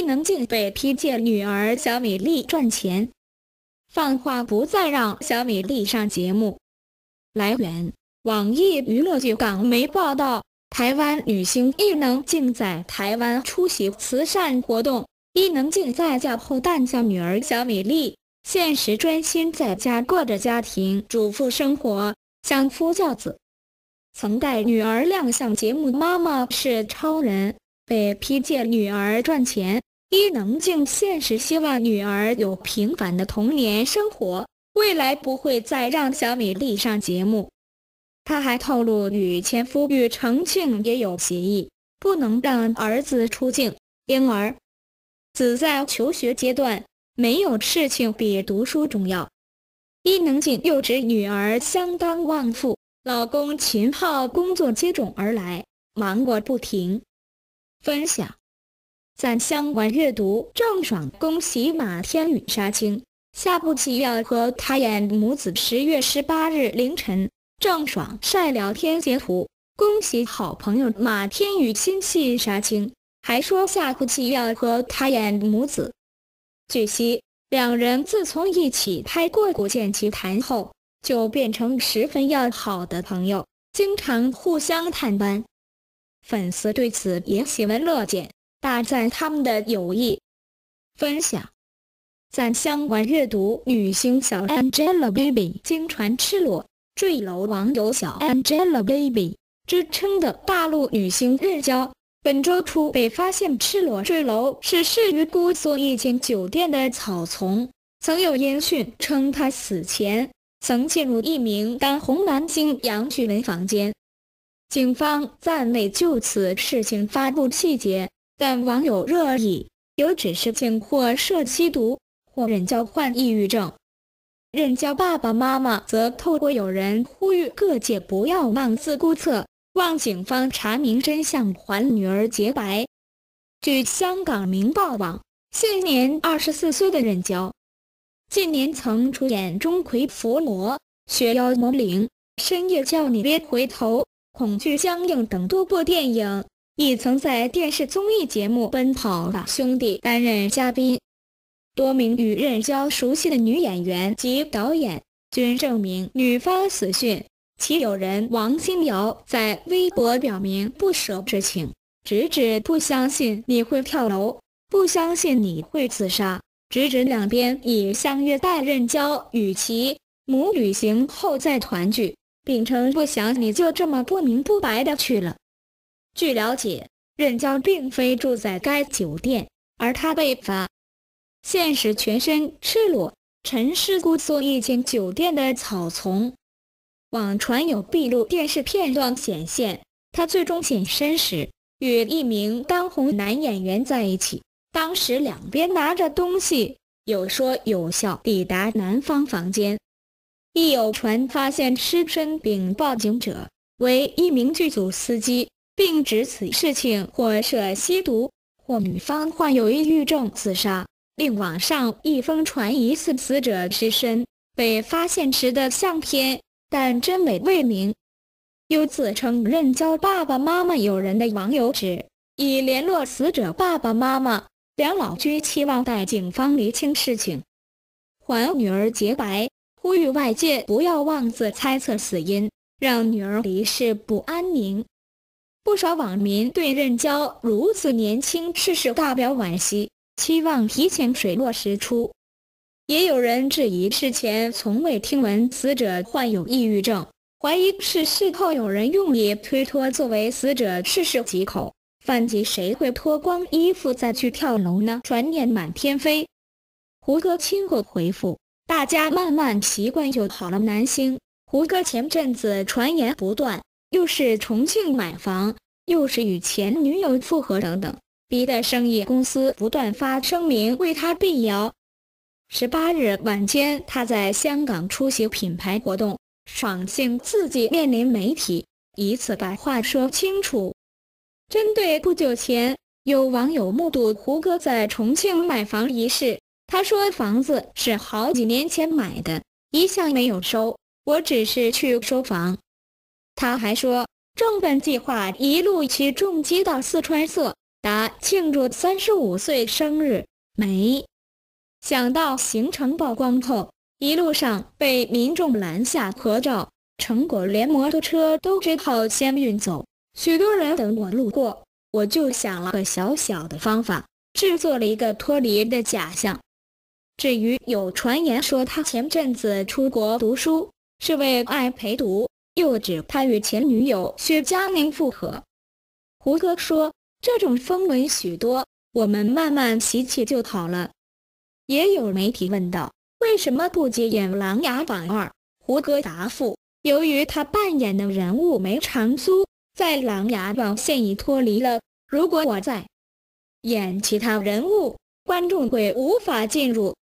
能静被批借女儿小米粒赚钱，放话不再让小米粒上节目。来源：网易娱乐剧港媒报道。台湾女星伊能静在台湾出席慈善活动。伊能静在嫁后诞下女儿小米粒，现时专心在家过着家庭主妇生活，相夫教子。曾带女儿亮相节目《妈妈是超人》，被批借女儿赚钱。伊能静现实希望女儿有平凡的童年生活，未来不会再让小米粒上节目。她还透露与前夫庾澄庆也有协议，不能让儿子出镜，因而子在求学阶段，没有事情比读书重要。伊能静又指女儿相当旺夫，老公秦昊工作接踵而来，忙过不停。分享赞相关阅读郑爽恭喜马天宇杀青，下部戏要和他演母子。10月18日凌晨，郑爽晒聊天截图，恭喜好朋友马天宇新戏杀青，还说下部戏要和他演母子。据悉，两人自从一起拍过《古剑奇谭》后，就变成十分要好的朋友，经常互相探班。粉丝对此也喜闻乐见，大赞他们的友谊。分享赞相关阅读女星小 Angelababy 经传赤裸坠楼，网友小 Angelababy 之称的大陆女星日娇，本周初被发现赤裸坠楼，是逝于姑苏一间酒店的草丛。曾有音讯称她死前曾进入一名当红男星杨旭文房间。警方暂未就此事情发布细节，但网友热议，有指是竟或涉吸毒，或任娇患抑郁症。任娇爸爸妈妈则透过友人呼吁各界不要妄自估测，望警方查明真相，还女儿洁白。据香港明报网，现年24岁的任娇，近年曾出演钟馗伏魔、雪妖魔灵、深夜叫你别回头、恐惧僵硬等多部电影，亦曾在电视综艺节目《奔跑吧兄弟》担任嘉宾。多名与任娇熟悉的女演员及导演均证明女方死讯，其友人王心瑶在微博表明不舍之情，直指不相信你会跳楼，不相信你会自杀，直指两边已相约带任娇与其母旅行后再团聚，并称不想你就这么不明不白的去了。据了解，任娇并非住在该酒店，而她被发现时全身赤裸，沉尸姑苏一间酒店的草丛。网传有闭路电视片段显现，她最终现身时与一名当红男演员在一起，当时两边拿着东西，有说有笑抵达男方房间。亦有传发现尸身并报警者为一名剧组司机，并指此事情或涉吸毒，或女方患有抑郁症自杀。另网上亦疯传疑似死者尸身被发现时的相片，但真伪未明。有自称任娇爸爸妈妈友人的网友指，已联络死者爸爸妈妈，两老均期望待警方厘清事情，还女儿洁白，呼吁外界不要妄自猜测死因，让女儿离世不安宁。不少网民对任娇如此年轻逝世大表惋惜，期望提前水落石出。也有人质疑事前从未听闻死者患有抑郁症，怀疑是事后有人用以推脱作为死者逝世借口，反击谁会脱光衣服再去跳楼呢？传言满天飞。胡歌亲口回复，大家慢慢习惯就好了。男星胡歌前阵子传言不断，又是重庆买房，又是与前女友复合等等，逼得生意公司不断发声明为他辟谣。18日晚间，他在香港出席品牌活动，爽性自己面临媒体，以此把话说清楚。针对不久前有网友目睹胡歌在重庆买房一事，他说房子是好几年前买的，一向没有收，我只是去收房。他还说，正本计划一路起重机到四川色， 答庆祝35岁生日，没想到行程曝光后，一路上被民众拦下合照，成果连摩托车都只好先运走。许多人等我路过，我就想了个小小的方法，制作了一个脱离的假象。至于有传言说他前阵子出国读书，是为爱陪读，又指他与前女友薛佳凝复合。胡歌说，这种风闻许多，我们慢慢习气就好了。也有媒体问到，为什么不接演《琅琊榜2》？胡歌答复，由于他扮演的人物没长苏，在《琅琊榜》现已脱离了，如果我在演其他人物，观众会无法进入。